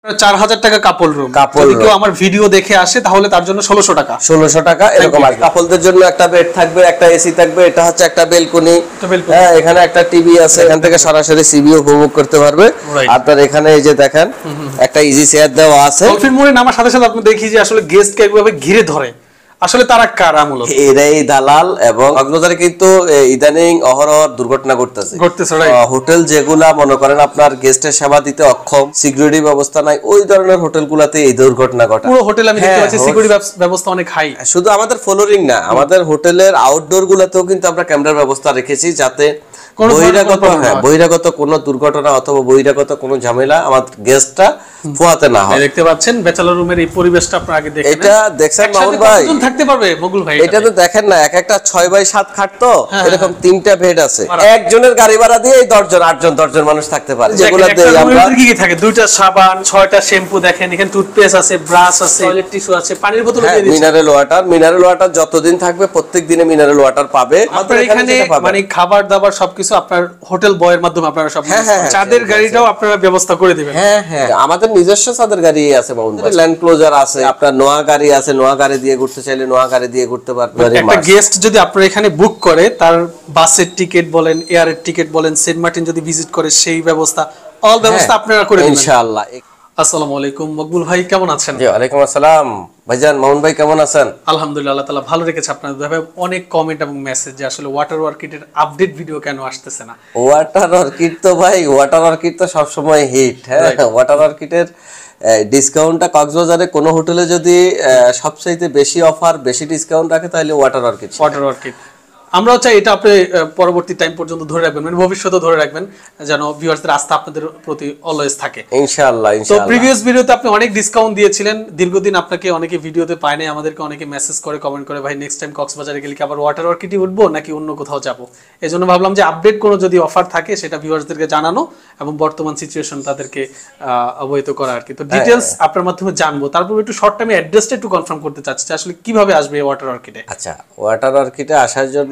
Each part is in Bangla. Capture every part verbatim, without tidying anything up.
চার হাজার টাকা কাপল রুম। যদি কেউ আমার ভিডিও দেখে আসে তাহলে তার জন্য ষোলোশো টাকা ষোলোশো টাকা এরকম আসবে। কাপলদের জন্য একটা বেড থাকবে, একটা এসি থাকবে, এটা হচ্ছে একটা বেলকনি, হ্যাঁ এখানে একটা টিভি আছে, এখান থেকে সরাসরি সিবিও উপভোগ করতে পারবে। আপনার এখানে এই যে দেখেন একটা ইজি চেয়ার দেওয়া আছে। ডলফিন মোড়ে নামার সাথে সাথে আপনি দেখি যে আসলে গেস্টকে একভাবে ঘিরে ধরে, আসলে তারা কারা মূলত? এরাই দালাল। এবং কক্সবাজারে কিন্তু ইদানিং অহরহ দুর্ঘটনা ঘটতেছে ঘটতেছে হোটেল যেগুলা মনে করেন আপনার গেস্টের সেবা দিতে অক্ষম, সিকিউরিটি ব্যবস্থা নাই, ওই ধরনের হোটেলগুলোতে এই দুর্ঘটনা ঘটে। পুরো হোটেল আমি দেখতে পাচ্ছি সিকিউরিটি ব্যবস্থা অনেক হাই। শুধু আমাদের ফ্লোরিং না, আমাদের হোটেলের আউটডোর গুলাতেও কিন্তু আমরা ক্যামেরার ব্যবস্থা রেখেছি যাতে বহিরাগত হ্যাঁ বহিরাগত কোনো দুর্ঘটনা অথবা বহিরাগত কোনো ঝামেলা আমাদের গেস্টটা পোহাতে না হয়। দেখতে পাচ্ছেন ব্যাচেলর রুমের এই পরিবেশটা আপনারা আগে দেখেন। এটা দেখছেন মামুন ভাই, কতজন থাকতে পারবে মগুল ভাই? এটা তো দেখেন না, এক একটা ছয় বাই সাত খাট, তো এরকম তিনটা বেড আছে, একজনের গাড়ি ভাড়া দিয়ে এই দশ জন আট জন দশ জন মানুষ থাকতে পারে। যেগুলা দেই আমরা কি কি থাকে, দুইটা সাবান, ছয়টা শ্যাম্পু, দেখেন এখানে টুথপেস্ট আছে, ব্রাশ আছে, টয়লেট টিস্যু আছে, পানির বোতল দিয়ে দিয়েছি, মিনারেল ওয়াটার। মিনারেল ওয়াটার যতদিন থাকবে প্রত্যেক দিনে মিনারেল ওয়াটার পাবে। আপনার এখানে মানে খাবার দাবার সবকিছু আপনার হোটেল বয়ের মাধ্যমে আপনারা সব, চাঁদের গাড়িটাও আপনারা ব্যবস্থা করে দিবেন। হ্যাঁ হ্যাঁ আমাদের নিজস্ব চাঁদের গাড়ি আছে, ল্যান্ড ক্লোজার আছে, আপনার নোয়া গাড়ি আছে, নোয়া গাড়ি দিয়ে ঘুরতে চাইলে নোয়া গাড়ি দিয়ে ঘুরতে পারবেন। একটা গেস্ট যদি আপনার এখানে বুক করে, তার বাসের টিকিট বলেন, এয়ারের টিকিট বলেন, সেন্ট মার্টিন যদি ভিজিট করে সেই ব্যবস্থা, অল ব্যবস্থা আপনারা করে দিবেন ইনশাআল্লাহ। আসসালামু আলাইকুম মকবুল ভাই, কেমন আছেন? জি ওয়ালাইকুম আসসালাম ভাইজান। মামুন ভাই কেমন আছেন? আলহামদুলিল্লাহ, আল্লাহ তাআলা ভালো রেখেছে আপনাদের। ভাই অনেক কমেন্ট এবং মেসেজ যে আসলে ওয়াটার অর্কিডের আপডেট ভিডিও কেন আসতেছে না। ওয়াটার অর্কিড তো ভাই, ওয়াটার অর্কিড তো সব সময় হিট। হ্যাঁ ওয়াটার অর্কিডের ডিসকাউন্টটা কক্সবাজারে কোনো হোটেলে যদি সবচাইতে বেশি অফার বেশি ডিসকাউন্ট রাখে তাহলে ওয়াটার অর্কিড। ওয়াটার অর্কিড আমরাও চাই এটা আপনি পরবর্তী টাইম পর্যন্ত ধরে রাখবেন, মানে ভবিষ্যতে ধরে রাখবেন, যেন ভিউয়ার্সদের আস্থা আপনাদের প্রতি অলওয়েজ থাকে ইনশাআল্লাহ। তো প্রিভিয়াস ভিডিওতে আপনি অনেক ডিসকাউন্ট দিয়েছিলেন, দীর্ঘদিন আপনাকে অনেকে ভিডিওতে পায় নাই, আমাদেরকে অনেকে মেসেজ করে কমেন্ট করে ভাই নেক্সট টাইম কক্সবাজারে গেলে কি আবার ওয়াটার অর্কিডই উঠবো নাকি অন্য কোথাও যাব। এজন্য ভাবলাম যে আপডেট কোনো যদি অফার থাকে সেটা ভিউয়ার্সদেরকে জানানো এবং বর্তমান সিচুয়েশন তাদেরকে অবহিত করা আর কি। তো ডিটেইলস আপনার মাধ্যমে জানবো, তারপর একটু শর্ট টাইমে অ্যাড্রেসটা একটু কনফার্ম করতে চাচ্ছি আসলে কিভাবে আসবে ওয়াটার অর্কিডে। আচ্ছা ওয়াটার অর্কিডে আসার জন্য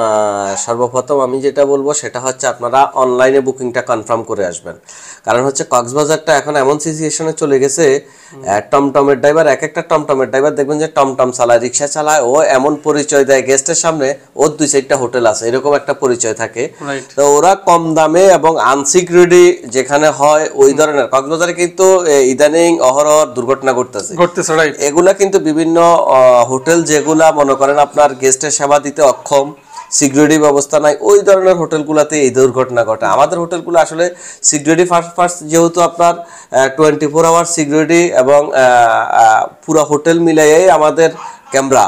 সর্বপ্রথম আমি যেটা বলবো সেটা হচ্ছে আপনারা অনলাইনে বুকিংটা কনফার্ম করে আসবেন। কারণ হচ্ছে কক্সবাজারটা এখন এমন সিচুয়েশনে চলে গেছে, টমটমের ড্রাইভার, এক একটা টমটমের ড্রাইভার দেখবেন যে টমটম চালায়, রিক্সা চালায়, ও এমন পরিচয় দেয় গেস্টের সামনে ওর দুই চারটা হোটেল আছে, এরকম একটা পরিচয় থাকে। তো ওরা কম দামে এবং আনসিকিউরিটি যেখানে হয় ওই ধরনের, কক্সবাজারে কিন্তু ইদানিং অহরহ দুর্ঘটনা ঘটতেছে ঘটতেছে এগুলা কিন্তু বিভিন্ন হোটেল যেগুলা মনে করেন আপনার গেস্টের সেবা দিতে অক্ষম, সিকিউরিটি ব্যবস্থা নাই, ওই ধরনের হোটেলগুলোতে এই দুর্ঘটনা ঘটে। আমাদের হোটেলগুলো আসলে সিকিউরিটি ফার্স্ট ফার্স্ট যেহেতু আপনার টোয়েন্টি ফোর আওয়ার সিকিউরিটি এবং পুরো হোটেল মিলাইয়াই আমাদের ক্যামেরা,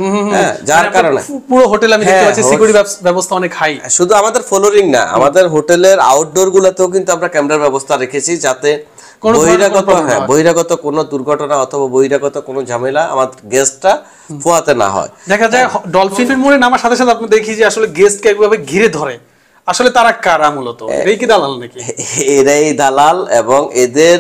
যার কারণে পুরো হোটেল আমি দেখতে পাচ্ছি সিকিউরিটি ব্যবস্থা অনেক হাই। শুধু আমাদের ফ্লোরিং না, আমাদের হোটেলের আউটডোর গুলোতেও কিন্তু আমরা ক্যামেরার ব্যবস্থা রেখেছি যাতে বহিরাগত হ্যাঁ বহিরাগত কোনো দুর্ঘটনা অথবা বহিরাগত কোনো ঝামেলা আমাদের গেস্টটা পোহাতে না হয়। দেখা যায় ডলফিন মোড়ে নামার সাথে সাথে আপনি দেখি যে আসলে গেস্টকে একভাবে ঘিরে ধরে, আসলে তারা কারা মূলত? এরাই কি দালাল নাকি? এরাই দালাল এবং এদের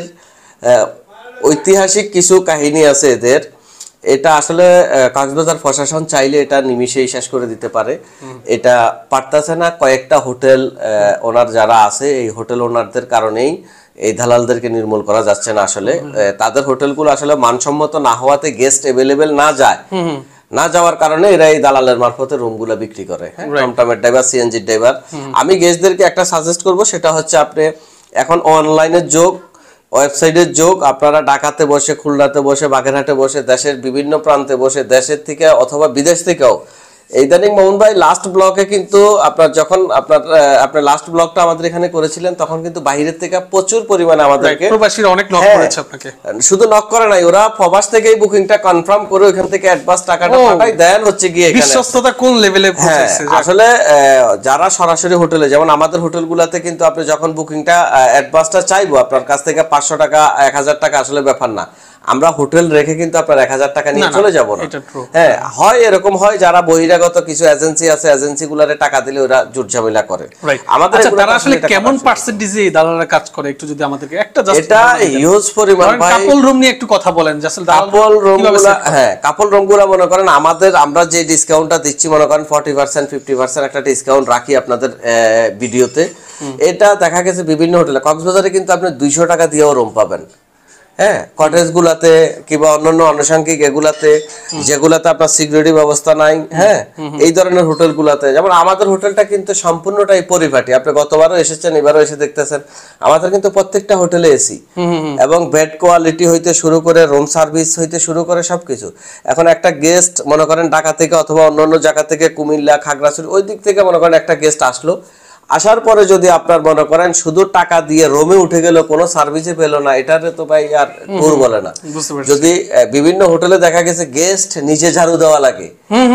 ঐতিহাসিক কিছু কাহিনী আছে এদের। এটা আসলে কক্সবাজার প্রশাসন চাইলে এটা নিমিষেই শেষ করে দিতে পারে, এটা পারতেছে না। কয়েকটা হোটেল ওনার যারা আছে এই হোটেল ওনারদের কারণেই এই দালালদেরকে নির্মূল করা যাচ্ছে না। আসলে তাদের হোটেলগুলো আসলে মানসম্মত না হওয়াতে গেস্ট অ্যাভেলেবেল না যায়, না যাওয়ার কারণে এরা এই দালালের মারফতে রুমগুলো বিক্রি করে। টমটমের ড্রাইভার, সিএনজি ড্রাইভার। আমি গেস্টদেরকে একটা সাজেস্ট করব, সেটা হচ্ছে আপনি এখন অনলাইনের যোগ, ওয়েবসাইটের যোগ, আপনারা ঢাকাতে বসে, খুলনাতে বসে, বাগেরহাটে বসে, দেশের বিভিন্ন প্রান্তে বসে, দেশের থেকে অথবা বিদেশ থেকেও ইদানিং মামুন ভাই লাস্ট ব্লকে কিন্তু আপনার যখন আপনার আপনার লাস্ট ব্লকটা আমাদের এখানে করেছিলেন তখন কিন্তু বাইরের থেকে প্রচুর পরিমাণে আমাদেরকে প্রবাসীরা অনেক নক করেছে আপনাকে। শুধু নক করে নাই, ওরা প্রবাস থেকেই বুকিংটা কনফার্ম করে ওখান থেকে অ্যাডভান্স টাকাটা পাঠায় দেন হচ্ছে গিয়ে এখানে। বিশ্বস্ততা কোন লেভেলে পৌঁছেছে আসলে যারা সরাসরি হোটেলে, যেমন আমাদের হোটেলগুলোতে কিন্তু আপনি যখন বুকিংটা অ্যাডভান্সটা চাইবো আপনার কাছ থেকে পাঁচশো টাকা এক হাজার টাকা আসলে ব্যাপার না, আমরা হোটেল রেখে কিন্তু আপনার এক হাজার টাকা নিয়ে চলে যাবো না। হ্যাঁ হয় এরকম হয়, যারা বহিরাগত কিছু এজেন্সি আছে এজেন্সি গুলারে টাকা দিলে ওরা জুট ঝামেলা করে। আমাদের তারা আসলে কেমন পার্সেন্টেজে এই দালালরা কাজ করে একটু যদি আমাদেরকে একটা জাস্ট এটা হিউজ পরিমাণ। ভাই কাপল রুম নিয়ে একটু কথা বলেন যে আসলে কাপল রুমগুলো, হ্যাঁ কাপল রুমগুলো মনে করেন আমাদের আমরা যে ডিসকাউন্টটা দিচ্ছি মনে করেন ফর্টি পার্সেন্ট ফিফটি পার্সেন্ট একটা ডিসকাউন্ট রাখি আপনাদের ভিডিওতে। এটা দেখা গেছে বিভিন্ন হোটেলে কক্সবাজারে কিন্তু আপনি দুইশো টাকা দিয়েও রুম পাবেন, হ্যাঁ কটেজ গুলাতে কিংবা অন্যান্য আনুষঙ্গিক এগুলাতে যেগুলাতে আপনার সিকিউরিটি ব্যবস্থা নাই, হ্যাঁ এই ধরনের হোটেল গুলাতে, যেমন আমাদের হোটেলটা কিন্তু সম্পূর্ণটাই পরিপাটি। আপনি গতবারও এসেছেন, এবারও এসে দেখতেছেন আমাদের কিন্তু প্রত্যেকটা হোটেলে এসি এবং বেড কোয়ালিটি হইতে শুরু করে রুম সার্ভিস হইতে শুরু করে সবকিছু। এখন একটা গেস্ট মনে করেন ঢাকা থেকে অথবা অন্যান্য জায়গা থেকে, কুমিল্লা, খাগড়াছড়ি ওই দিক থেকে মনে করেন একটা গেস্ট আসলো, আসার পরে যদি আপনার মনে করেন শুধু টাকা দিয়ে রুমে উঠে গেল, কোনো সার্ভিসে পেলো না, এটারে তো ভাই আর ট্যুর বলে না। যদি বিভিন্ন হোটেলে দেখা গেছে গেস্ট নিজে ঝাড়ু দেওয়া লাগে,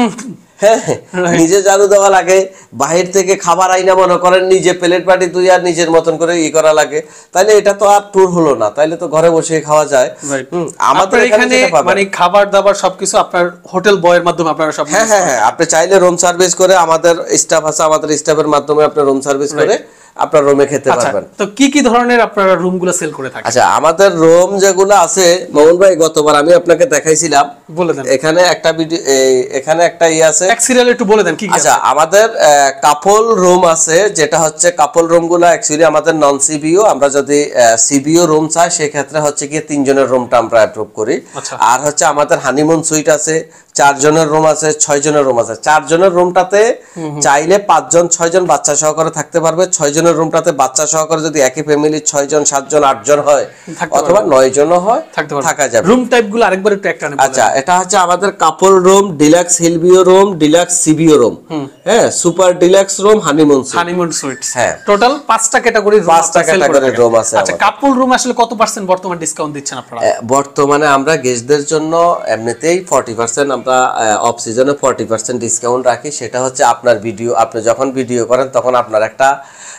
হ্যাঁ নিজে ঝাড়ু দেওয়া লাগে, বাহির থেকে খাবার আইনা মনে করেন নিজে প্লেট পাটি দুই আর নিজের মতন করে ই করা লাগে, তাইলে এটা তো আর ট্যুর হলো না, তাইলে তো ঘরে বসে খাওয়া যায়। আমাদের এখানে মানে খাবার দাবার সবকিছু আপনার হোটেল বয়ের মাধ্যমে আপনারা সব, হ্যাঁ হ্যাঁ হ্যাঁ আপনি চাইলে রুম সার্ভিস করে, আমাদের স্টাফ আছে, আমাদের স্টাফের মাধ্যমে আপনি রুম সার্ভিস করে আপনার রুমে খেতে পারবেন। তো কি কি ধরনের আপনারা রুমগুলো সেল করে থাকেন? আচ্ছা আমাদের রুম যেগুলো আছে মামুন ভাই, গতবার আমি আপনাকে দেখাইছিলাম, বলে দেন। এখানে একটা ভিডিও, এখানে একটা ই আছে, এক সিরিয়ালে একটু বলে দেন কি কি আছে। আচ্ছা আমাদের কাপল রুম আছে, যেটা হচ্ছে কাপল রুমগুলো অ্যাকচুয়ালি আমাদের নন সিবিও, আমরা যদি সিবিও রুম চাই সেক্ষেত্রে হচ্ছে কি তিনজনের রুমটা আমরা অ্যাপ্রুভ করি। আর হচ্ছে আমাদের হানিমুন সুইট আছে, চার জনের রুম আছে, ছয় জনের রুম আছে। চার জনের রুমটাতে চাইলে পাঁচজন ছয়জন বাচ্চা সহকারে থাকতে পারবে, ছয় জনের রুমটাতে বাচ্চা সহকারে যদি একই ফ্যামিলি ছয় জন সাতজন আটজন হয় অথবা নয় জনও হয় থাকা যাবে। রুম টাইপগুলো আরেকবার একটু একটা নেবেন। আচ্ছা এটা হচ্ছে আমাদের couple room, deluxe hill view room, deluxe sea view room, হ্যাঁ super deluxe room, honeymoon suite, honeymoon suite, হ্যাঁ টোটাল পাঁচটা ক্যাটাগরির রুম, পাঁচটা ক্যাটাগরির রুম আছে। আচ্ছা কাপল রুম আসলে কত পার্সেন্ট বর্তমানে ডিসকাউন্ট দিচ্ছেন আপনারা? বর্তমানে আমরা গেস্টদের জন্য এমনিতেই ফর্টি পার্সেন্ট আমরা অফ সিজনে ফর্টি পার্সেন্ট ডিসকাউন্ট রাখি। সেটা হচ্ছে আপনার ভিডিও, আপনি যখন ভিডিও করেন তখন আপনার একটা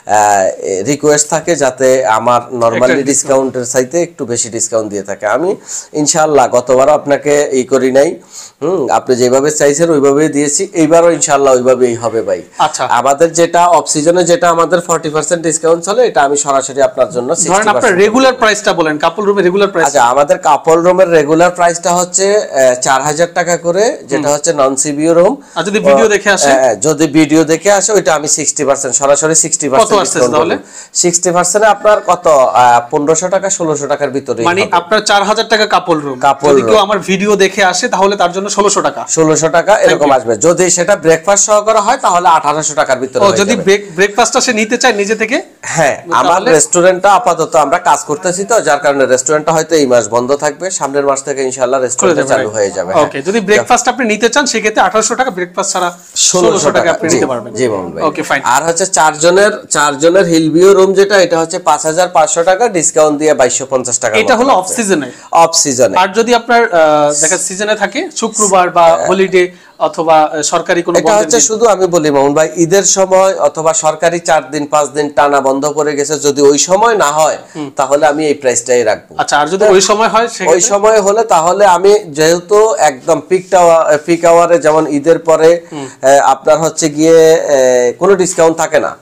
রিকোয়েস্ট থাকে যাতে আমার নরমালি ডিসকাউন্টের চাইতে একটু বেশি ডিসকাউন্ট দিয়ে থাকে। আমি ইনশাআল্লাহ গতবারও আপনাকে এই করি নাই, হুম আপনি যেভাবে চাইছেন ওইভাবেই দিয়েছি, এইবারও ইনশাআল্লাহ ওইভাবেই হবে ভাই। আচ্ছা আমাদের যেটা অফ সিজনে যেটা আমাদের ফর্টি পার্সেন্ট ডিসকাউন্ট চলে, এটা আমি সরাসরি আপনার জন্য ধরেন আপনার রেগুলার প্রাইসটা বলেন, কাপল রুমের রেগুলার প্রাইস। আচ্ছা আমাদের কাপল রুমের রেগুলার প্রাইসটা হচ্ছে চার হাজার টাকা করে, যেটা হচ্ছে নন সিবিও রুম। আর যদি ভিডিও দেখে আসে, যদি ভিডিও দেখে আসে ওইটা আমি সিক্সটি পার্সেন্ট সরাসরি সিক্সটি পার্সেন্ট তাহলে সিক্সটি পার্সেন্ট আপনার কত পনেরোশো টাকা ষোলোশো টাকার ভিতরে, মানে আপনার চার হাজার টাকা কাপল রুম, যদি কেউ আমার ভিডিও দেখে আসে তাহলে তার জন্য ষোলোশো টাকা ষোলোশো টাকা এরকম আসবে। যদি সেটা ব্রেকফাস্ট সহকারে হয় তাহলে আঠারোশো টাকার ভিতরে। যদি ব্রেকফাস্টটা সে নিতে চায় নিজে থেকে, হ্যাঁ আমার রেস্টুরেন্টটা আপাতত আমরা কাজ করতেছি তো, যার কারণে রেস্টুরেন্টটা হয়তো এই মাস বন্ধ থাকবে, সামনের মাস থেকে ইনশাআল্লাহ রেস্টুরেন্ট চালু হয়ে যাবে। ওকে যদি ব্রেকফাস্ট আপনি নিতে চান সেক্ষেত্রে আঠারোশো টাকা, ব্রেকফাস্ট ছাড়া ষোলোশো টাকা আপনি নিতে পারবেন। জি মামুন ভাই। Okay fine. আর হচ্ছে চারজনের চারজনের হিলভিউ রুম যেটা, এটা হচ্ছে পাঁচ হাজার পাঁচশো টাকা ডিসকাউন্ট দিয়ে বাইশশো পঞ্চাশ টাকা। এটা হলো অফ সিজনে, অফ সিজনে। আর যদি আপনার দেখা সিজনে থাকে শুক্রবার বা হলিডে অথবা সরকারি কোনো, এটা হচ্ছে শুধু আমি বলি মামুন ভাই, ঈদের সময় অথবা সরকারি চার দিন পাঁচ দিন টানা বন্ধ করে গেছে, যদি ওই সময় না হয় তাহলে আমি এই প্রাইসটাই রাখবো। আচ্ছা আর যদি ওই সময় হয়, ওই সময় হলে তাহলে আমি যেহেতু একদম পিক পিক আওয়ারে, যেমন ঈদের পরে আপনার হচ্ছে গিয়ে কোনো ডিসকাউন্ট থাকে না,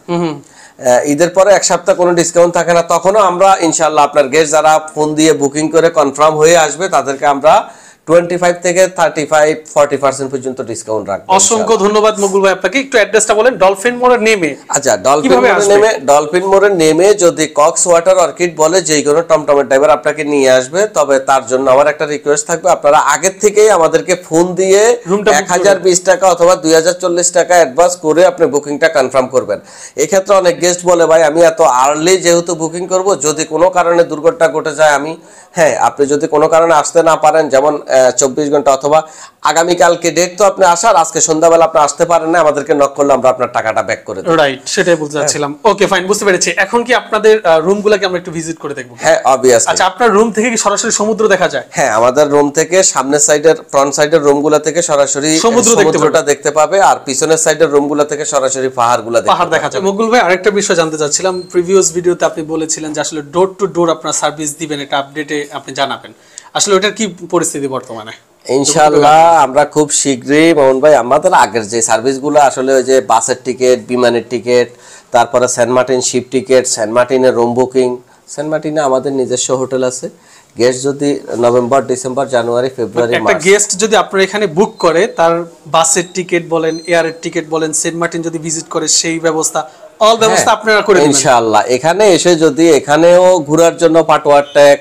ঈদের পরে এক সপ্তাহ কোনো ডিসকাউন্ট থাকে না, তখনও আমরা ইনশাআল্লাহ আপনার গেস্ট যারা ফোন দিয়ে বুকিং করে কনফার্ম হয়ে আসবে তাদেরকে আমরা পঁচিশ থেকে ত্রিশ চল্লিশ পার্সেন্ট পর্যন্ত ডিসকাউন্ট রাখবো। অসংখ্য ধন্যবাদ মকবুল ভাই আপনাকে। একটু অ্যাড্রেসটা বলেন। ডলফিন মোড়ে নেমে, আচ্ছা ডলফিন মোড়ে নেমে ডলফিন মোড়ে নেমে যদি কক্স ওয়াটার অর্কিড বলে যে কোনো টমটমের ড্রাইভার আপনাকে নিয়ে আসবে, তবে তার জন্য আমার একটা রিকোয়েস্ট থাকবে, আপনারা আগের থেকেই আমাদেরকে ফোন দিয়ে এক হাজার বিশ টাকা অথবা দুই হাজার চল্লিশ টাকা অ্যাডভান্স করে আপনি বুকিংটা কনফার্ম করবেন। এক্ষেত্রে অনেক গেস্ট বলে ভাই আমি এত আর্লি যেহেতু বুকিং করব, যদি কোনো কারণে দুর্ঘটনা ঘটে যায় আমি, হ্যাঁ আপনি যদি কোনো কারণে আসতে না পারেন, যেমন চব্বিশ ঘন্টা অথবা আগামীকালকে ডেট তো আপনি আসার, আজকে সন্ধ্যাবেলা আপনি আসতে পারেন না, আমাদেরকে নক করলে আমরা আপনার টাকাটা ব্যাক করে দেব। রাইট, সেটাই বলতে চাচ্ছিলাম। ওকে ফাইন, বুঝতে পেরেছি। এখন কি আপনাদের রুমগুলোকে আমরা একটু ভিজিট করে দেখব? হ্যাঁ অবভিয়াসলি। আচ্ছা আপনার রুম থেকে কি সরাসরি সমুদ্র দেখা যায়? হ্যাঁ আমাদের রুম থেকে সামনের সাইডের ফ্রন্ট সাইডের রুমগুলো থেকে সরাসরি সমুদ্রটা দেখতে পাবে, আর পিছনের সাইডের রুমগুলো থেকে সরাসরি পাহাড়গুলো পাহাড় দেখা যায়। মকবুল ভাই আরেকটা বিষয় জানতে চাচ্ছিলাম, প্রিভিয়াস ভিডিওতে আপনি বলেছিলেন যে আসলে ডোর টু ডোর আপনারা সার্ভিস দিবেন, এটা আপডেটে আপনি জানাবেন, আসলে ওটার কি পরিস্থিতি বর্তমানে? ইনশাআল্লাহ আমরা খুব শীঘ্রই মামুন ভাই, আমাদের আগের যে সার্ভিসগুলো আসলে ওই যে বাসের টিকিট, বিমানের টিকিট, তারপরে Saint Martin ship ticket, Saint মার্টিনের রুম বুকিং, সেন্ট মার্টিনে আমাদের নিজস্ব হোটেল আছে, গেস্ট যদি November December January February March, একটা গেস্ট যদি আপনার এখানে বুক করে তার বাসের টিকিট বলেন, এয়ারের টিকিট বলেন, সেন্ট মার্টিন যদি ভিজিট করে সেই ব্যবস্থা অল ব্যবস্থা আপনারা করে দিবেন ইনশাআল্লাহ। এখানে এসে যদি এখানেও ঘোরার জন্য পাটোয়ার ট্যাগ,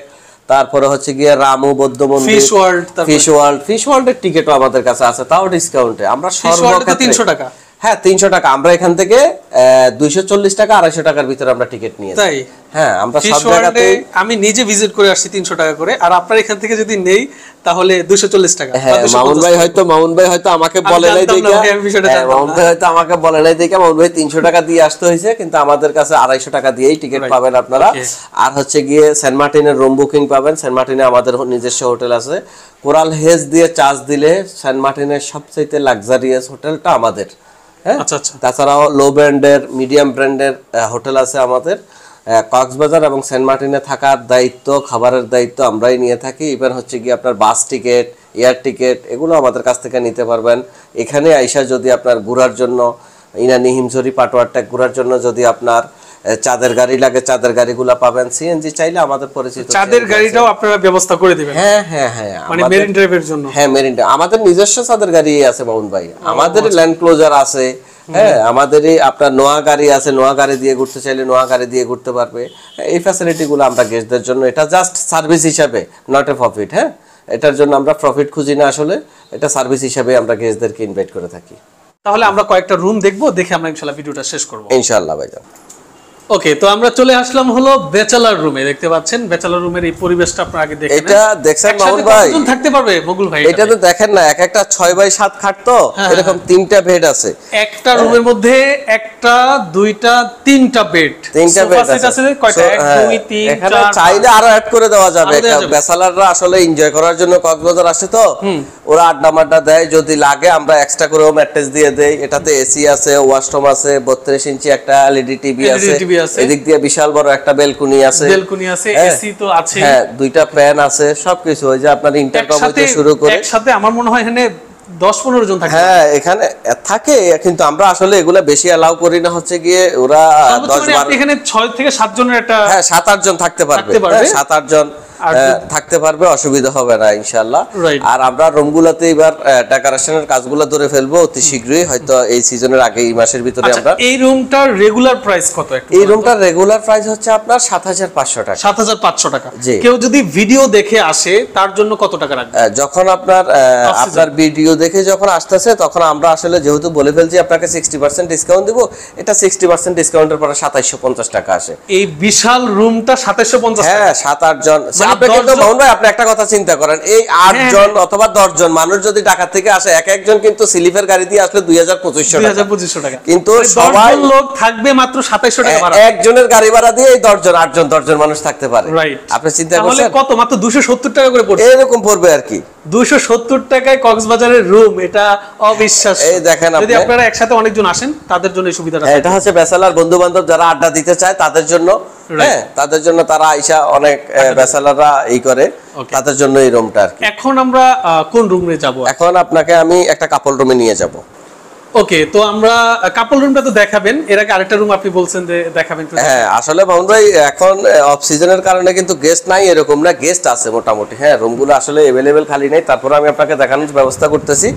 তারপরে হচ্ছে গিয়ে রামু বৌদ্ধ মন্দির, fish world, fish world fish ওয়ার্ল্ডের টিকিটও আমাদের কাছে আছে, তাও ডিসকাউন্টে। আমরা সর্বক্ষেত্রে তিনশো টাকা, হ্যাঁ তিনশো টাকা, আমরা এখান থেকে দুইশো চল্লিশ টাকা আড়াইশো টাকার ভিতরে আমরা টিকিট নিয়ে যাই। তাই হ্যাঁ, আমরা ফিশ সব জায়গাতে আমি নিজে ভিজিট করে আসছি তিনশো টাকা করে, আর আপনার এখান থেকে যদি নেই তাহলে দুইশো চল্লিশ টাকা। হ্যাঁ, মামুন ভাই হয়তো মামুন ভাই হয়তো আমাকে বলে নাই দেখে, মামুন ভাই হয়তো আমাকে বলে নাই দেখে মামুন ভাই তিনশো টাকা দিয়ে আসতে হয়েছে, কিন্তু আমাদের কাছে আড়াইশো টাকা দিয়েই টিকিট পাবেন আপনারা। আর হচ্ছে গিয়ে সেন্ট মার্টিনের রুম বুকিং পাবেন। সেন্ট মার্টিনে আমাদের নিজস্ব হোটেল আছে, কোরাল হেজ দিয়ে চার্জ দিলে সেন্ট মার্টিনের সবচেয়ে লাক্সারিয়াস হোটেলটা আমাদের। হ্যাঁ, তাছাড়াও লো ব্র্যান্ডের মিডিয়াম ব্র্যান্ডের হোটেল আছে আমাদের। কক্সবাজার এবং সেন্ট মার্টিনে থাকার দায়িত্ব, খাবারের দায়িত্ব আমরাই নিয়ে থাকি। ইভেন হচ্ছে কি আপনার বাস টিকিট, এয়ার টিকিট এগুলো আমাদের কাছ থেকে নিতে পারবেন। এখানে আইসা যদি আপনার ঘোরার জন্য ইনানি হিমছড়ি পাটোয়ারটা ঘোরার জন্য যদি আপনার চাঁদের গাড়ি লাগে, চাঁদের গাড়িগুলো পাবেন। সিএনজি চাইলে আমাদের পরিচিত চাঁদের গাড়িটাও আপনারা ব্যবস্থা করে দিবেন। হ্যাঁ হ্যাঁ হ্যাঁ, মানে মেরিন ড্রাইভের জন্য। হ্যাঁ, মেরিন ড্রাইভ আমাদের নিজস্ব চাঁদের গাড়ি আছে মামুন ভাই, আমাদের ল্যান্ড ক্লোজার আছে। হ্যাঁ, আমাদেরই আপনার নোয়া গাড়ি আছে, নোয়া গাড়ি দিয়ে ঘুরতে চাইলে নোয়া গাড়ি দিয়ে ঘুরতে পারবে। এই ফ্যাসিলিটিগুলো আমরা গেস্টদের জন্য, এটা জাস্ট সার্ভিস হিসাবে, নট এ প্রফিট। হ্যাঁ, এটার জন্য আমরা প্রফিট খুঁজি না, আসলে এটা সার্ভিস হিসাবে আমরা গেস্টদেরকে ইনভাইট করে থাকি। তাহলে আমরা কয়েকটা রুম দেখবো, দেখে আমরা ইনশাআল্লাহ ভিডিওটা শেষ করব ইনশাআল্লাহ ভাইজান। ওকে, তো আমরা চলে আসলাম হলো ব্যাচেলর রুমে। দেখতে পাচ্ছেন ব্যাচেলর রুমের এই পরিবেশটা আপনারা আগে দেখেন। এটা দেখছেন মামুন ভাই, কতজন থাকতে পারবে মগুল ভাই? এটা তো দেখেন না, এক একটা ছয় বাই সাত খাট, তো এরকম তিনটা বেড আছে একটা রুমের মধ্যে, একটা দুইটা তিনটা বেড, তিনটা বেড আছে। কয়টা? এক দুই তিন এখানে চার, চাইলে আরো অ্যাড করে দেওয়া যাবে। ব্যাচেলররা আসলে এনজয় করার জন্য কক্সবাজার আসে, তো ওরা আড্ডা মাড্ডা দেয়, যদি লাগে আমরা এক্সট্রা করেও ম্যাট্রেস দিয়ে দেই। এটাতে এসি আছে, ওয়াশরুম আছে, বত্রিশ ইঞ্চি একটা এলইডি টিভি আছে, এদিক দিয়ে বিশাল বড় একটা বেলকুনি আছে, বেলকুনি আছে, এসি তো আছে, হ্যাঁ দুইটা ফ্যান আছে, সবকিছু। ওই যে আপনার ইন্টারকম হইতে শুরু করে একসাথে আমার মনে হয় এখানে দশ পনেরো জন থাকে। হ্যাঁ, এখানে থাকে, কিন্তু আমরা আসলে এগুলা বেশি অ্যালাউ করি না। হচ্ছে গিয়ে ওরা দশ বারো, এখানে ছয় থেকে সাত জনের একটা, হ্যাঁ সাত আট জন থাকতে পারবে, সাত আট জন থাকতে পারবে, অসুবিধা হবে না ইনশাআল্লাহ। আর আমরা রুমগুলোতে এবার ডেকোরেশনের কাজগুলো ধরে ফেলবো অতি শীঘ্রই, হয়তো এই সিজনের আগে, এই মাসের ভিতরে। আমরা এই রুমটার রেগুলার প্রাইস কত? এই রুমটার রেগুলার প্রাইস হচ্ছে আপনার সাত হাজার পাঁচশো টাকা। সাত হাজার পাঁচশো টাকা। কেউ যদি ভিডিও দেখে আসে তার জন্য কত টাকা রাখবে? যখন আপনার আপনার ভিডিও দেখে যখন আসতেছে, তখন আমরা আসলে যেহেতু বলে ফেলছি আপনাকে সিক্সটি পার্সেন্ট ডিসকাউন্ট দিব, এটা সিক্সটি পার্সেন্ট ডিসকাউন্টের পরে সাতাইশশো পঞ্চাশ টাকা আসে। এই বিশাল রুমটা সাতাইশশো পঞ্চাশ? হ্যাঁ, সাত আট জন। আপনি কিন্তু মামুন ভাই, আপনি একটা কথা চিন্তা করেন, এই আট জন অথবা দশ জন মানুষ যদি ঢাকা থেকে আসে, এক একজন কিন্তু স্লিপের গাড়ি দিয়ে আসলে দুই হাজার পঁচিশশো টাকা, কিন্তু সবাই লোক থাকবে মাত্র সাতাইশশো টাকা ভাড়া। একজনের গাড়ি ভাড়া দিয়ে এই দশ জন আট জন দশ জন মানুষ থাকতে পারে। আপনি চিন্তা করছেন কত? মাত্র দুইশো সত্তর টাকা করে পড়বে, এরকম পড়বে আর কি। দুইশো সত্তর টাকায় কক্সবাজারের রুম, এটা অবিশ্বাস্য। এই দেখেন, যদি আপনারা একসাথে অনেকজন আসেন তাদের জন্য এই সুবিধাটা। এটা হচ্ছে ব্যাচেলর বন্ধু বান্ধব যারা আড্ডা দিতে চায় তাদের জন্য। হ্যাঁ, তাদের জন্য তারা আইসা অনেক ব্যাচেলররা এই করে, তাদের জন্য এই রুমটা আর কি। এখন আমরা কোন রুমে যাব? এখন আপনাকে আমি একটা কাপল রুমে নিয়ে যাব। ওকে, তো আমরা কাপল রুমটা তো দেখাবেন, এর আগে আরেকটা রুম আপনি বলছেন যে দেখাবেন। হ্যাঁ, আসলে মামুন ভাই এখন অফ সিজনের কারণে কিন্তু গেস্ট নাই এরকম না, গেস্ট আছে মোটামুটি। হ্যাঁ, রুমগুলো আসলে अवेलेबल খালি নাই, তারপর আমি আপনাকে দেখানোর ব্যবস্থা করতেছি।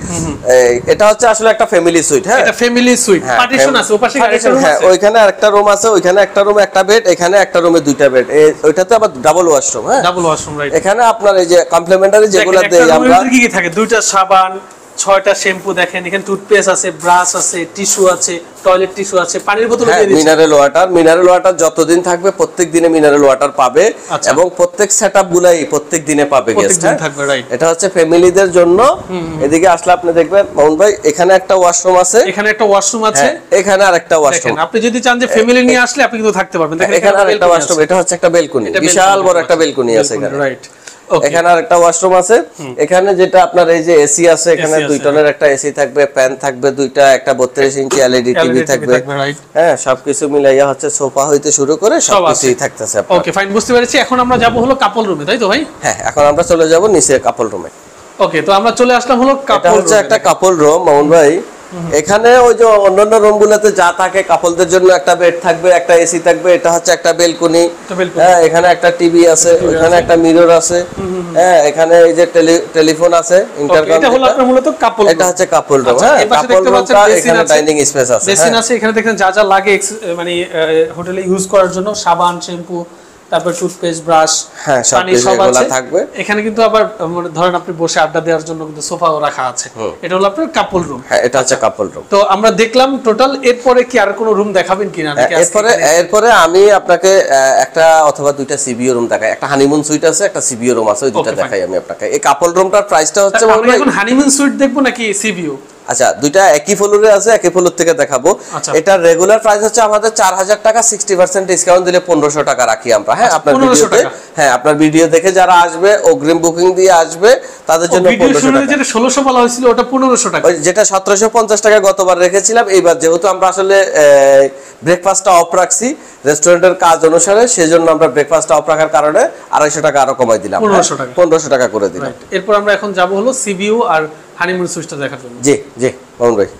এটা হচ্ছে আসলে একটা ফ্যামিলি সুইট। হ্যাঁ, এটা ফ্যামিলি সুইট, পার্টিশন আছে, ওপাশে আরেকটা রুম আছে, ওইখানে আরেকটা রুম আছে, ওইখানে একটা রুমে একটা বেড, এখানে একটা রুমে দুইটা বেড, ওইটাতে আবার ডাবল ওয়াশরুম। হ্যাঁ, ডাবল ওয়াশরুম, রাইট। এখানে আপনার এই যে কমপ্লিমেন্টারি যেগুলো দেই আমরা, কি কি থাকে? দুইটা সাবান, ছয়টা শ্যাম্পু, দেখেন এখানে টুথপেস্ট আছে, ব্রাশ আছে, টিস্যু আছে, টয়লেট টিস্যু আছে, পানির বোতল দিয়ে দিচ্ছি। মিনারেল ওয়াটার, মিনারেল ওয়াটার যতদিন থাকবে প্রত্যেক দিনে মিনারেল ওয়াটার পাবে, এবং প্রত্যেক সেটআপ গুলাই প্রত্যেক দিনে পাবে গেস্ট থাকবে, রাইট। এটা হচ্ছে ফ্যামিলিদের জন্য। এদিকে আসলে আপনি দেখবেন মামুন ভাই, এখানে একটা ওয়াশরুম আছে, এখানে একটা ওয়াশরুম আছে, এখানে আরেকটা ওয়াশরুম। আপনি যদি চান যে ফ্যামিলি নিয়ে আসলে আপনি কিন্তু থাকতে পারবেন। দেখেন এখানে আরেকটা ওয়াশরুম, এটা হচ্ছে একটা বেলকনি, বিশাল বড় একটা বেলকনি আছে এখানে, রাইট। এখানে আরেকটা ওয়াশরুম আছে। এখানে যেটা আপনার এই যে এসি আছে, এখানে দুই টনের একটা এসি থাকবে, ফ্যান থাকবে দুইটা, একটা বত্রিশ ইঞ্চি এলইডি টিভি থাকবে। হ্যাঁ, সবকিছু মিলাইয়া হচ্ছে সোফা হইতে শুরু করে সবকিছুই থাকতেছে। ওকে, ফাইন, বুঝতে পেরেছি। এখন আমরা যাব হলো কাপল রুমে, তাই তো ভাই? হ্যাঁ, এখন আমরা চলে যাব নিচে কাপল রুমে। ওকে, তো আমরা চলে আসলাম হলো কাপল রুমে। এটা হচ্ছে একটা কাপল রুম মামুন ভাই। এখানে ওই যে অন্যান্য রুমগুলোতে যা থাকে, কাপলদের জন্য একটা বেড থাকবে, একটা এসি থাকবে, এটা হচ্ছে একটা বেলকনি। হ্যাঁ, এখানে একটা টিভি আছে, ওখানে একটা মিরর আছে। হ্যাঁ, এখানে এই যে টেলিফোন আছে, ইন্টারকম। এটা হলো আপনার মূলত কাপল, এটা হচ্ছে কাপল রুম। হ্যাঁ, কাপল রুমটা এখানে ডাইনিং স্পেস আছে, বেসিন আছে, এখানে দেখেন যা যা লাগে মানে হোটেলে ইউজ করার জন্য, সাবান, শ্যাম্পু, তারপর টুথপেস্ট, ব্রাশ, হ্যাঁ পানি সব আছে থাকবে। এখানে কিন্তু আবার মানে ধরেন আপনি বসে আড্ডা দেওয়ার জন্য কিন্তু সোফাও রাখা আছে। এটা হলো আপনার কাপল রুম। হ্যাঁ, এটা হচ্ছে কাপল রুম। তো আমরা দেখলাম টোটাল। এরপরে কি আর কোনো রুম দেখাবেন কিনা নাকি? এরপরে এরপরে আমি আপনাকে একটা অথবা দুইটা সিবিও রুম দেখাই। একটা হানিমুন সুইট আছে, একটা সিবিও রুম আছে, ওই দুটো দেখাই আমি আপনাকে। এই কাপল রুমটার প্রাইসটা হচ্ছে আমরা এখন হানিমুন সুইট দেখবো নাকি সিবিও? আচ্ছা, দুইটা একই ফ্লোরে আছে, একই ফ্লোর থেকে দেখাবো। এটা রেগুলার প্রাইস হচ্ছে আমাদের চার হাজার টাকা, সিক্সটি পার্সেন্ট ডিসকাউন্ট দিলে পনেরোশো টাকা রাখি আমরা। হ্যাঁ, আপনার ভিডিওতে, হ্যাঁ আপনার ভিডিও দেখে যারা আসবে, অগ্রিম বুকিং দিয়ে আসবে, তাদের জন্য পনেরোশো টাকা। যেটা ষোলোশো বলা হয়েছিল ওটা পনেরোশো টাকা, যেটা সতেরোশো পঞ্চাশ টাকা গতবার রেখেছিলাম। এইবার যেহেতু আমরা আসলে ব্রেকফাস্টটা অফ রাখছি রেস্টুরেন্টের কাজ অনুসারে, সেজন্য আমরা ব্রেকফাস্টটা অফ রাখার কারণে আড়াইশো টাকা আরো কমাই দিলাম, পনেরোশো টাকা পনেরোশো টাকা করে দিলাম। এরপর আমরা এখন যাব হলো সিবিইউ আর হানিমুন সুইটটা দেখার জন্য। জি জি মামুন ভাই।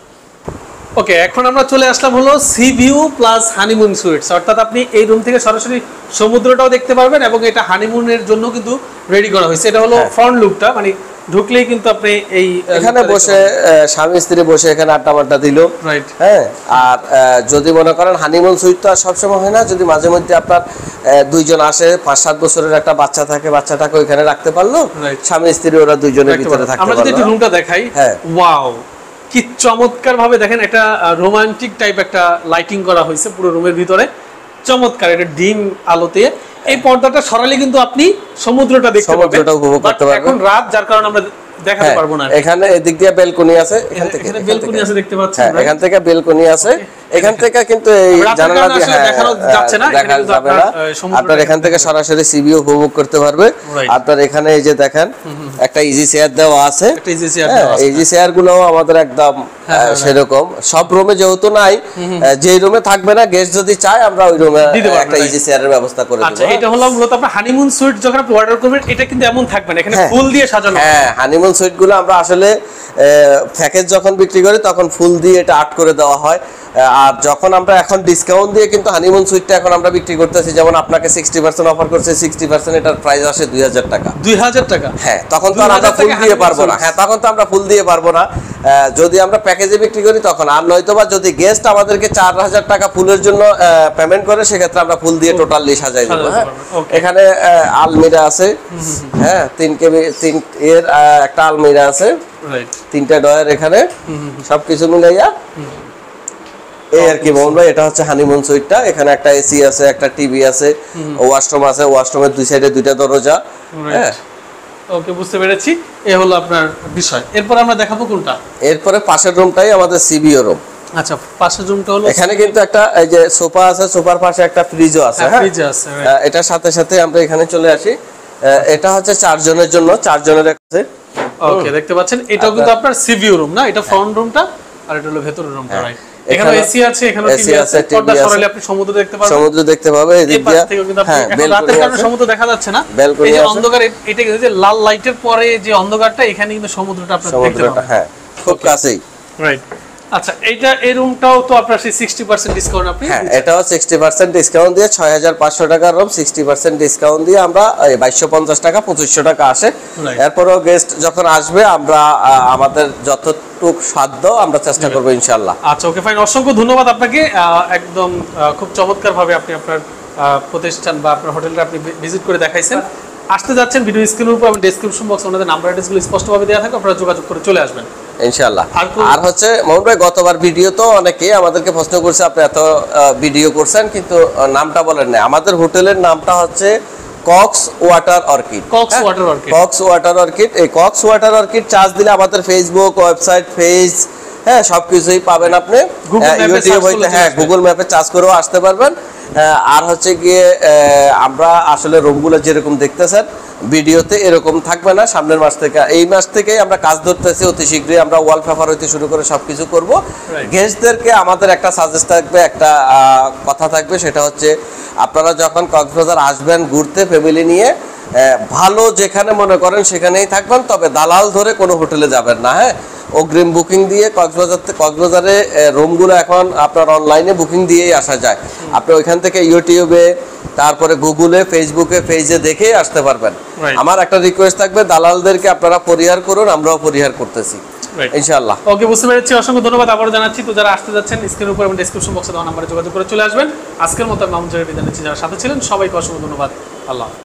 ওকে, এখন আমরা চলে আসলাম হলো সিভিউ প্লাস হানিমুন সুইটস, অর্থাৎ আপনি এই রুম থেকে সরাসরি সমুদ্রটাও দেখতে পারবেন এবং এটা হানিমুনের জন্য কিন্তু রেডি করা হয়েছে। এটা হলো ফ্রন্ট লুকটা, মানে ঢুকলেই কিন্তু আপনি এই এখানে বসে স্বামী স্ত্রী বসে এখানে আড্ডা মাড্ডা দিল। রাইট। হ্যাঁ, আর যদি মনে করেন হানিমুন সুইট তো আর সবসময় হয় না, যদি মাঝে মধ্যে আপনার দুইজন আসে, পাঁচ সাত বছরের একটা বাচ্চা থাকে, বাচ্চাটাকে ওইখানে রাখতে পারলো, স্বামী স্ত্রী ওরা দুইজনের ভিতরে থাকতে পারলো। আমরা যদি একটু রুমটা দেখাই, ওয়াও কি চমৎকার ভাবে দেখেন, এটা রোমান্টিক টাইপ একটা লাইটিং করা হয়েছে পুরো রুমের ভিতরে, চমৎকার। এটা ডিম আলোতে এই পর্দাটা সরালে কিন্তু আপনি সমুদ্রটা দেখতে পাবেন, সমুদ্রটা উপভোগ করতে পারবেন। এখন রাত, যার কারণে আমরা দেখাতে পারবো না। এখানে এদিক দিয়ে বেলকনি আছে, এখান থেকে এখানে বেলকনি আছে দেখতে পাচ্ছেন, এখান থেকে বেলকনি আছে, এখান থেকে কিন্তু এই জানালা দিয়ে দেখানো যাচ্ছে না, এখানে কিন্তু আপনার আপনার এখান থেকে সরাসরি সিবিও উপভোগ করতে পারবে। আপনার এখানে এই যে দেখেন একটা ইজি চেয়ার দেওয়া আছে, একটা ইজি চেয়ার দেওয়া আছে। ইজি চেয়ার গুলো আমাদের একদম সেরকম সব রুমে যেহেতু নাই, যে রুমে থাকবে না গেস্ট যদি চায় আমরা ওই রুমে একটা ইজি চেয়ারের ব্যবস্থা করে দেব। আচ্ছা, এটা হলো মূলত আপনার হানিমুন সুইট যখন আপনি অর্ডার করবেন, এটা কিন্তু এমন থাকবে না, এখানে ফুল দিয়ে সাজানো। হ্যাঁ, হানিমুন সুইট গুলো আমরা আসলে প্যাকেজ যখন বিক্রি করি তখন ফুল দিয়ে এটা আর্ট করে দেওয়া হয়। আর যখন আমরা এখন ডিসকাউন্ট দিয়ে কিন্তু হানিমুন সুইটটা এখন আমরা বিক্রি করতেছি, যেমন আপনাকে সিক্সটি পার্সেন্ট অফার করছে, সিক্সটি পার্সেন্ট এটার প্রাইস আসে দুই হাজার টাকা। দুই হাজার টাকা? হ্যাঁ, তখন তো আমরা ফুল দিয়ে পারবো না। হ্যাঁ, তখন তো আমরা ফুল দিয়ে পারবো না, যদি আমরা প্যাকেজে বিক্রি করি তখন। আর নয়তো বা যদি গেস্ট আমাদেরকে চার হাজার টাকা ফুলের জন্য পেমেন্ট করে, সেক্ষেত্রে আমরা ফুল দিয়ে টোটালি সাজাই দেবো। হ্যাঁ, এখানে আলমিরা আছে, হ্যাঁ তিন কেবি তিন এর একটা আলমিরা আছে, তিনটা ডয়ার এখানে, সবকিছু মিলাইয়া এই আর কি মোহন ভাই। এটা হচ্ছে হানিমুন সুইটটা। এখানে একটা এসি আছে, একটা টিভি আছে, ওয়াশরুম আছে, ওয়াশরুমের দুই সাইডে দুইটা দরজা। হ্যাঁ, ওকে, বুঝতে পেরেছি। এই হলো আপনার বিষয়। এরপর আমরা দেখাবো কোনটা? এরপরে পাশের রুমটাই আমাদের সিবিও রুম। আচ্ছা, পাশের রুমটা হলো, এখানে কিন্তু একটা এই যে সোফা আছে, সোফার পাশে একটা ফ্রিজও আছে। হ্যাঁ, ফ্রিজ আছে। এটার সাথে সাথে আমরা এখানে চলে আসি। এটা হচ্ছে চারজনের জন্য, চারজনের আছে। ওকে, দেখতে পাচ্ছেন এটাও কিন্তু আপনার সিভিউ রুম না, এটা ফ্রন্ট রুমটা আর এটা হলো ভেতরের রুমটা। রাইট, এখানে এসি আছে, এখানে টিভি আছে, পর্দা সরালে আপনি সমুদ্র দেখতে পারবেন। সমুদ্র দেখতে পাবেন এদিক দিয়ে। হ্যাঁ, রাতের কারণে সমুদ্র দেখা যাচ্ছে না, এই যে অন্ধকার, এটা যে লাল লাইটের পরে যে অন্ধকারটা, এখানে কিন্তু সমুদ্রটা আপনি দেখতে পাবেন। হ্যাঁ, খুব কাছেই। রাইট। আচ্ছা, এইটা এই রুমটাও তো আপনার সেই সিক্সটি পার্সেন্ট ডিসকাউন্ট আপনি? হ্যাঁ, এটাও সিক্সটি পার্সেন্ট ডিসকাউন্ট দিয়ে ছয় হাজার পাঁচশো টাকার রুম, সিক্সটি পার্সেন্ট ডিসকাউন্ট দিয়ে আমরা বাইশশো পঞ্চাশ টাকা, পঁচিশশো টাকা আসে। এরপরও গেস্ট যখন আসবে আমরা আমাদের যতটুকু সাধ্য আমরা চেষ্টা করবো ইনশাআল্লাহ। আচ্ছা, ওকে, ফাইন। অসংখ্য ধন্যবাদ আপনাকে। একদম খুব চমৎকার ভাবে আপনি আপনার প্রতিষ্ঠান বা আপনার হোটেলটা আপনি ভিজিট করে দেখাইছেন। আসতে যাচ্ছেন, ভিডিও স্ক্রিনের উপর এবং ডেসক্রিপশন বক্সে ওনাদের নাম্বার অ্যাড্রেসগুলো স্পষ্টভাবে দেওয়া থাকে, আপনারা যোগাযোগ করে চলে আসবেন ইনশাআল্লাহ। আর হচ্ছে মোহন ভাই, গতবার ভিডিও তো অনেকে আমাদেরকে প্রশ্ন করছে আপনি এত ভিডিও করছেন কিন্তু নামটা বলেন না। আমাদের হোটেলের নামটা হচ্ছে Cox Water Orchid. Cox Water Orchid, Cox Water Orchid. এই কক্স ওয়াটার অর্কিড চার্জ দিলে আমাদের ফেসবুক, ওয়েবসাইট, পেজ, হ্যাঁ সবকিছুই পাবেন আপনি। ইউটিউব হইতে হ্যাঁ গুগল ম্যাপে চার্জ করেও আসতে পারবেন। আর হচ্ছে গিয়ে আমরা আসলে রুমগুলো যেরকম দেখতেছেন ভিডিওতে এরকম থাকবে না। সামনের মাস থেকে, এই মাস থেকেই আমরা কাজ ধরতেছি, অতি শীঘ্রই আমরা ওয়ালপেপার হইতে শুরু করে সবকিছু করব। গেস্টদেরকে আমাদের একটা সাজেস্ট থাকবে, একটা কথা থাকবে, সেটা হচ্ছে আপনারা যখন কক্সবাজার আসবেন ঘুরতে ফ্যামিলি নিয়ে, ভালো যেখানে মনে করেন সেখানেই থাকবেন, তবে দালাল ধরে কোনো হোটেলে যাবেন না। হ্যাঁ, অগ্রিম বুকিং দিয়ে কক্সবাজার থেকে কক্সবাজারে রুমগুলো এখন আপনার অনলাইনে বুকিং দিয়েই আসা যায়। আপনি ওইখান থেকে ইউটিউবে, তারপরে গুগলে, ফেসবুকে পেজে দেখে আসতে পারবেন। আমার একটা রিকোয়েস্ট থাকবে, দালালদেরকে আপনারা পরিহার করুন, আমরাও পরিহার করতেছি ইনশাআল্লাহ। ওকে, বুঝতে পেরেছি। অসংখ্য ধন্যবাদ আবারও জানাচ্ছি। তো যারা আসতে যাচ্ছেন স্ক্রিনের উপর এবং ডেসক্রিপশন বক্সে দেওয়া নাম্বারে যোগাযোগ করে চলে আসবেন। আজকের মতো মামুন জাহের বিদায় নিচ্ছি। যারা সাথে ছিলেন সবাইকে অসংখ্য ধন্যবাদ। আল্লাহ।